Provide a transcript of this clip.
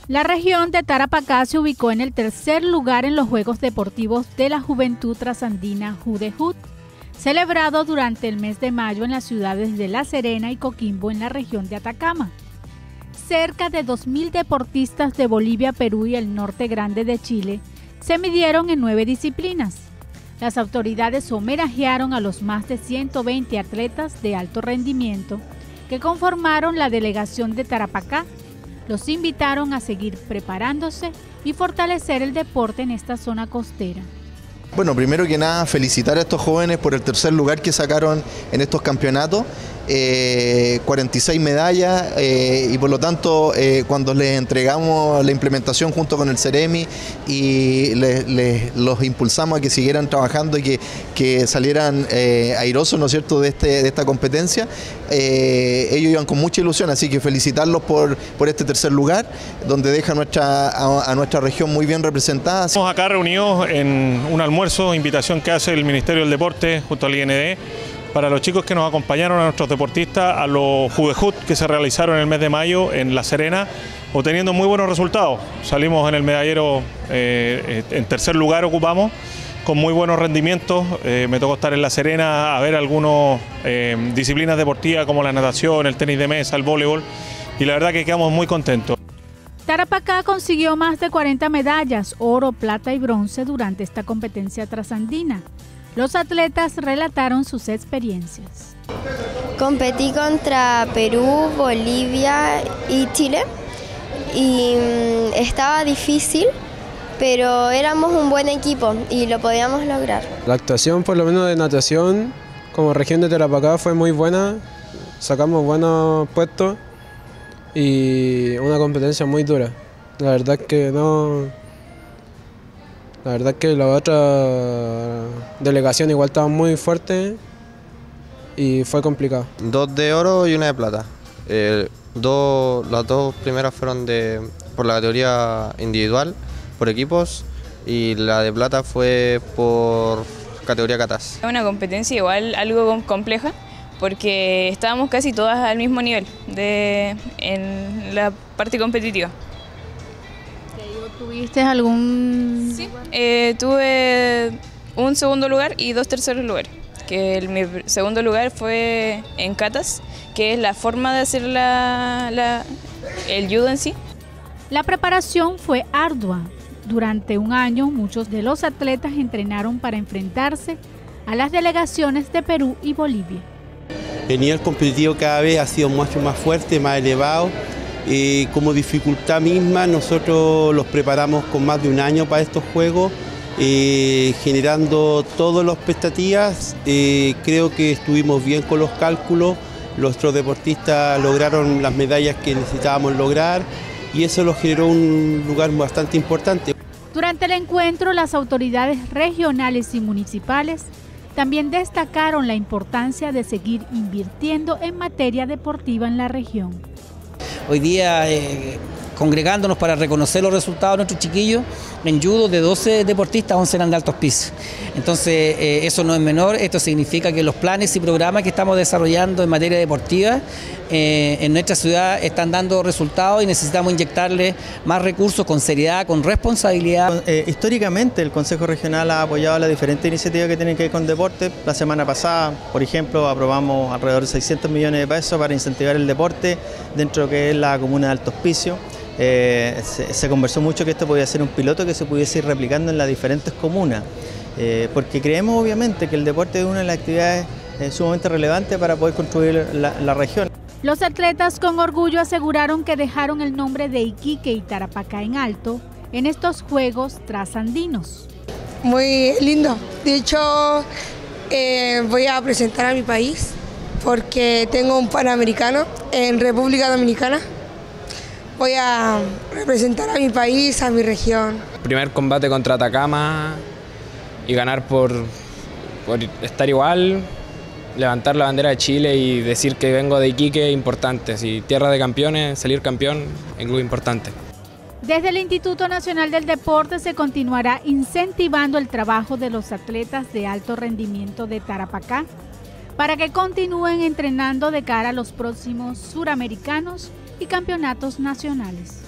La región de Tarapacá se ubicó en el tercer lugar en los Juegos Deportivos de la Juventud Trasandina Judejut, celebrado durante el mes de mayo en las ciudades de La Serena y Coquimbo en la región de Atacama. Cerca de 2.000 deportistas de Bolivia, Perú y el norte grande de Chile se midieron en 9 disciplinas. Las autoridades homenajearon a los más de 120 atletas de alto rendimiento que conformaron la delegación de Tarapacá. Los invitaron a seguir preparándose y fortalecer el deporte en esta zona costera. Bueno, primero que nada, felicitar a estos jóvenes por el tercer lugar que sacaron en estos campeonatos. 46 medallas y por lo tanto cuando les entregamos la implementación junto con el Ceremi y los impulsamos a que siguieran trabajando y que salieran airosos, ¿no es cierto?, de esta competencia, ellos iban con mucha ilusión, así que felicitarlos por este tercer lugar, donde deja a nuestra región muy bien representada. Estamos acá reunidos en un almuerzo, invitación que hace el Ministerio del Deporte junto al IND, para los chicos que nos acompañaron, a nuestros deportistas, a los Judejut que se realizaron en el mes de mayo en La Serena, obteniendo muy buenos resultados. Salimos en el medallero, en tercer lugar ocupamos, con muy buenos rendimientos. Me tocó estar en La Serena a ver algunas disciplinas deportivas como la natación, el tenis de mesa, el voleibol, y la verdad que quedamos muy contentos. Tarapacá consiguió más de 40 medallas, oro, plata y bronce durante esta competencia trasandina. Los atletas relataron sus experiencias. Competí contra Perú, Bolivia y Chile y estaba difícil, pero éramos un buen equipo y lo podíamos lograr. La actuación, por lo menos de natación, como región de Tarapacá, fue muy buena. Sacamos buenos puestos y una competencia muy dura. La verdad es que la otra delegación igual estaba muy fuerte y fue complicado. 2 de oro y 1 de plata. Las dos primeras fueron por la categoría individual, por equipos, y la de plata fue por categoría catas. Una competencia igual algo compleja, porque estábamos casi todas al mismo nivel en la parte competitiva. ¿Tuviste algún...? Sí, tuve un segundo lugar y 2 terceros lugares. Mi segundo lugar fue en catas, que es la forma de hacer el judo en sí. La preparación fue ardua. Durante un año, muchos de los atletas entrenaron para enfrentarse a las delegaciones de Perú y Bolivia. El nivel competitivo cada vez ha sido mucho más fuerte, más elevado. Como dificultad misma, nosotros los preparamos con más de un año para estos juegos, generando todas las expectativas. Creo que estuvimos bien con los cálculos, nuestros deportistas lograron las medallas que necesitábamos lograr y eso nos generó un lugar bastante importante. Durante el encuentro, las autoridades regionales y municipales también destacaron la importancia de seguir invirtiendo en materia deportiva en la región. Hoy día congregándonos para reconocer los resultados de nuestros chiquillos. En judo de 12 deportistas, 11 eran de altos pisos. Entonces eso no es menor, esto significa que los planes y programas que estamos desarrollando en materia deportiva en nuestra ciudad están dando resultados y necesitamos inyectarle más recursos con seriedad, con responsabilidad. Históricamente el Consejo Regional ha apoyado las diferentes iniciativas que tienen que ver con deporte. La semana pasada, por ejemplo, aprobamos alrededor de 600 millones de pesos para incentivar el deporte dentro de lo que es la comuna de Alto Hospicio. Se conversó mucho que esto podía ser un piloto que se pudiese ir replicando en las diferentes comunas, porque creemos obviamente que el deporte es una de las actividades sumamente relevantes para poder construir la región. Los atletas con orgullo aseguraron que dejaron el nombre de Iquique y Tarapacá en alto en estos Juegos Trasandinos. Muy lindo, de hecho voy a presentar a mi país porque tengo un Panamericano en República Dominicana. Voy a representar a mi país, a mi región. Primer combate contra Atacama y ganar por estar igual, levantar la bandera de Chile y decir que vengo de Iquique, importante. Si tierra de campeones, salir campeón en club importante. Desde el Instituto Nacional del Deporte se continuará incentivando el trabajo de los atletas de alto rendimiento de Tarapacá para que continúen entrenando de cara a los próximos suramericanos y campeonatos nacionales.